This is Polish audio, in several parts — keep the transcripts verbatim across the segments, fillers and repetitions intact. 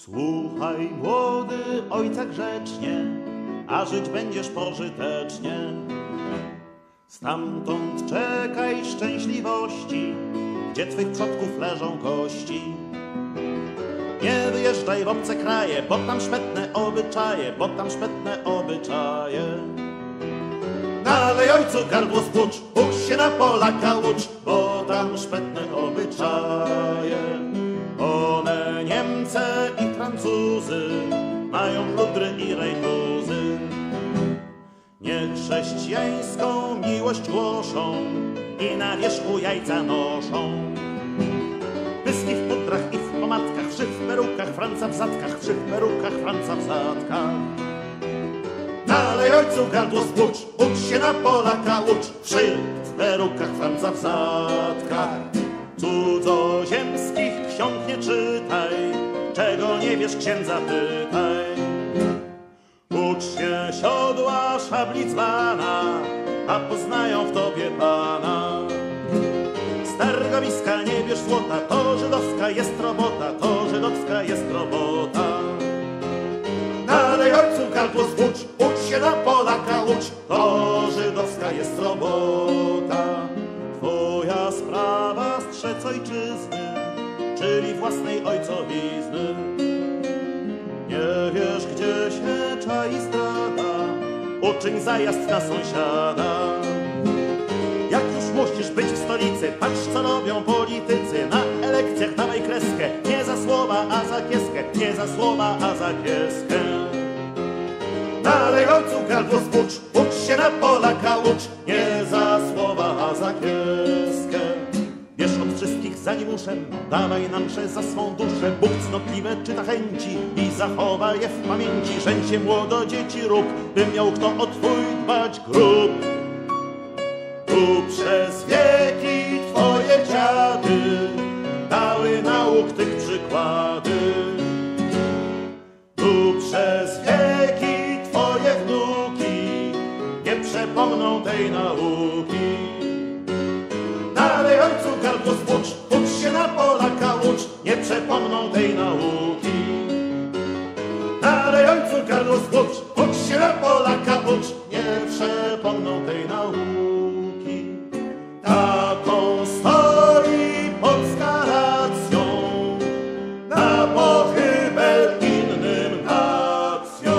Słuchaj, młody, ojca grzecznie, a żyć będziesz pożytecznie. Stamtąd czekaj szczęśliwości, gdzie twych przodków leżą kości. Nie wyjeżdżaj w obce kraje, bo tam szpetne obyczaje, bo tam szpetne obyczaje. Dalej ojcu gardło spłucz, ucz się na Polaka ucz, bo tam szpetne obyczaje. One Niemce i Francuzy mają pludry i rejtuzy. Niech chrześcijańską miłość głoszą i na wierzchu jajca noszą. Pyski w pudrach i w pomadkach, wszy w perukach, Franca w zadkach, wszy w perukach, Franca w zadkach. Dalej ojcu gardło spłucz, ucz się na Polaka ucz, wszy w perukach, Franca w zadkach. Cudzoziemskich ksiąg nie czytaj, czego nie wiesz, księdza pytaj. Ucz się siodła szabli dzbana, a poznają w tobie Pana. Z targowiska nie bierz złota, to żydowska jest robota, to żydowska jest robota. Dalej ojcu gardło spłucz, ucz się na Polaka ucz, to żydowska jest robota. Twoja sprawa strzec ojczyzny, czyli własnej ojcowizny. Nie wiesz, gdzie się czai zdrada, uczyń zajazd na sąsiada. Jak już musisz być w stolicy, patrz co robią politycy. Na elekcjach dawaj kreskę, nie za słowa, a za kieskę, nie za słowa, a za kieskę. Dalej ojcu gardło spłucz, ucz się na Polaka ucz, nie za słowa, a za kieskę. Wiesz od wszystkich za nimuszem, dawaj nam mszę za swą duszę. Bóg cnotliwe czyta chęci i zachowa je w pamięci. Żeń się młodo dzieci rób, by miał kto o twój dbać grób. Tu przez wieki twoje dziady dały nauk tych przykłady. Tu przez wieki twoje wnuki nie przepomną tej nauki. Dalej ojcu gardło spłucz, ucz się na Polaka ucz, nie przepomną tej nauki. Dalej ojcu gardło spłucz, ucz się na Polaka ucz, nie przepomną tej nauki. Taką stoi Polska racją, na pochybel innym nacjom.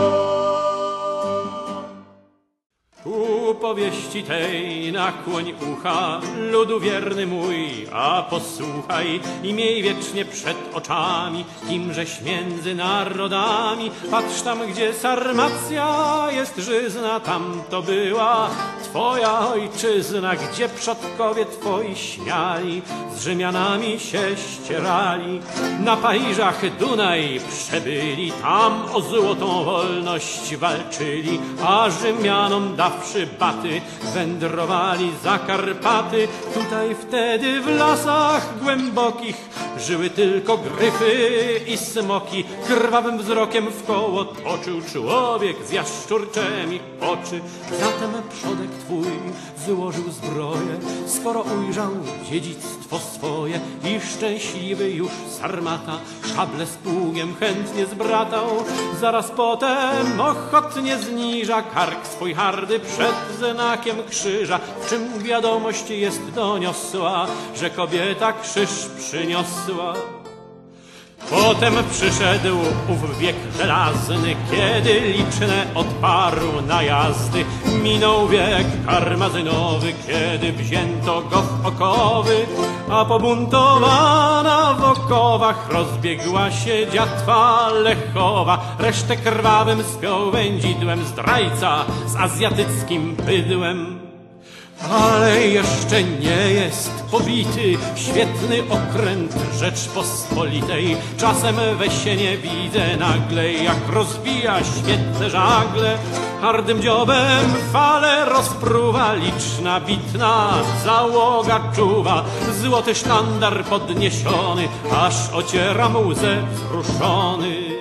U powieści tej nakłoń ucha, ludu wierny mój, a posłuchaj i miej wiecznie przed oczami, kimżeś między narodami. Patrz tam, gdzie Sarmacja jest żyzna, tam to była twoja ojczyzna, gdzie przodkowie twoi śmiali, z Rzymianami się ścierali. Na Paryżach Dunaj przebyli, tam o złotą wolność walczyli, a Rzymianom dawszy baty, wędrowali za Karpaty. Tutaj wtedy w lasach głębokich żyły tylko gryfy i smoki. Krwawym wzrokiem wkoło toczył człowiek z jaszczurczemi oczy. Zatem przodek twój wyłożył zbroję, skoro ujrzał dziedzictwo swoje i szczęśliwy już Sarmata szable z pługiem chętnie zbratał. Zaraz potem ochotnie zniża kark swój hardy przed znakiem krzyża, w czym wiadomość jest doniosła, że kobieta krzyż przyniosła. Potem przyszedł ów wiek żelazny, kiedy liczne odparł najazdy. Minął wiek karmazynowy, kiedy wzięto go w okowy, a pobuntowana w okowach rozbiegła się dziatwa Lechowa. Resztę krwawym spiął wędzidłem zdrajca z azjatyckim bydłem. Ale jeszcze nie jest pobity świetny okręt Rzeczpospolitej. Czasem we śnie widzę nagle, jak rozbija świetne żagle. Hardym dziobem fale rozpruwa, liczna bitna załoga czuwa. Złoty sztandar podniesiony, aż ocieram łzę wzruszony.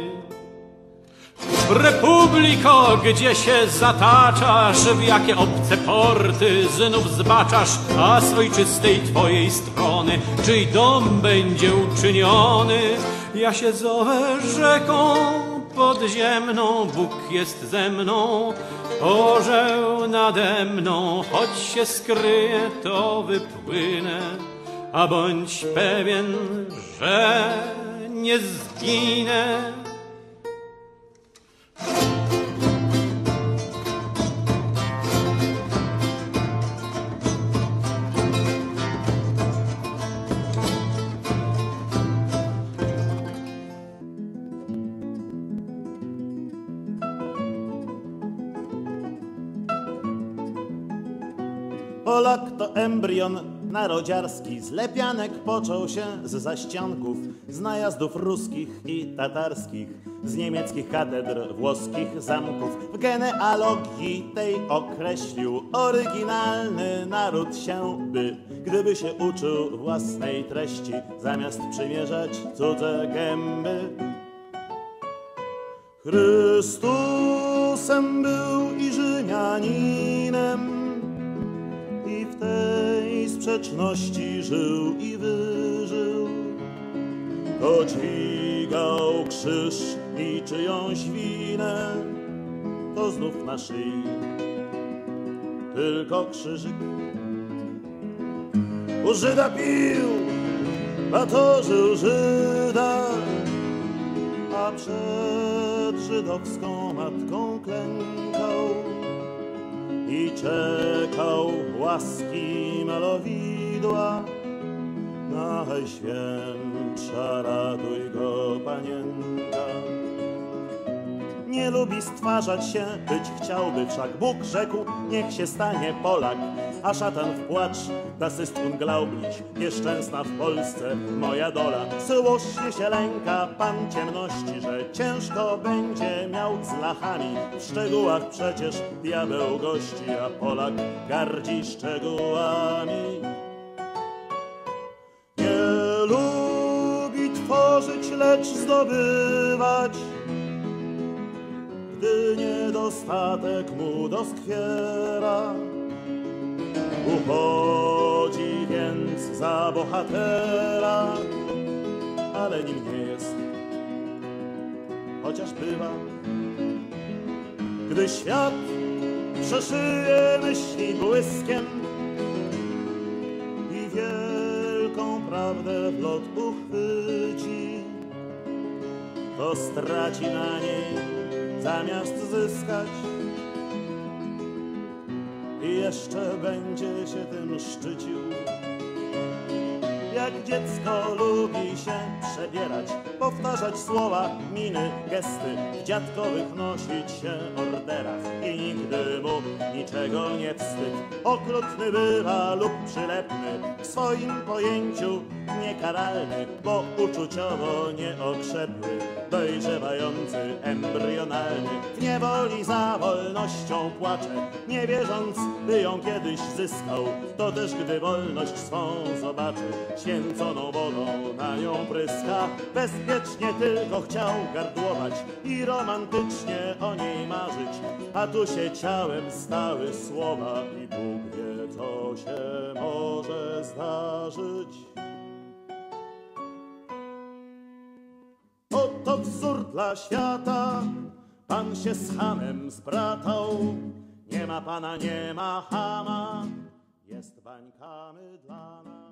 Republiko, gdzie się zataczasz, w jakie obce porty znów zbaczasz, a z ojczystej twojej strony czyj dom będzie uczyniony? Ja się zowę rzeką podziemną, Bóg jest ze mną, orzeł nade mną, choć się skryję, to wypłynę, a bądź pewien, że nie zginę. Polak to embrion narodziarski, z lepianek począł się z zaścianków, z najazdów ruskich i tatarskich, z niemieckich katedr, włoskich zamków. W genealogii tej określił oryginalny naród się by, gdyby się uczył własnej treści, zamiast przymierzać cudze gęby. Chrystusem był i Rzymianinem, i w tej sprzeczności żył i wyżył. To dźwigał krzyż i czyjąś winę, to znów na szyi tylko krzyżyk. U Żyda pił, batorzył Żyda, a przed żydowską matką klękał i czekał łaski malowidła. Najświętsza ratuj go, panienka. Nie lubi stwarzać się, być chciałby wszak. Bóg rzekł, niech się stanie Polak, a szatan w płacz, das ist unglaublich, nieszczęsna w Polsce moja dola. Złośnie się lęka pan ciemności, że ciężko będzie miał z lachami. W szczegółach przecież diabeł gości, a Polak gardzi szczegółami. Nie lubi tworzyć, lecz zdobywać, gdy niedostatek mu doskwiera. Uchodzi więc za bohatera, ale nim nie jest, chociaż bywa. Gdy świat przeszyje myśli błyskiem i wielką prawdę w lot uchwyci, to straci na niej zamiast zyskać i jeszcze będzie się tym szczycił. Jak dziecko lubi się przebierać, powtarzać słowa, miny, gesty, w dziadkowych nosić się orderach i nigdy mu niczego nie wstyd. Okrutny bywa lub przylepny, w swoim pojęciu niekaralny, bo uczuciowo nieokrzepły, dojrzewający, embrionalny. W niewoli za wolnością płacze, nie wierząc, by ją kiedyś zyskał. To też gdy wolność swą zobaczy, święconą wodą na nią pryska. Bezpiecznie tylko chciał gardłować i romantycznie o niej marzyć, a tu się ciałem stały słowa i Bóg wie, co się może zdarzyć. Oto wzór dla świata, pan się z Hamem zbratał. Nie ma pana, nie ma Hama, jest bańkami dla nas.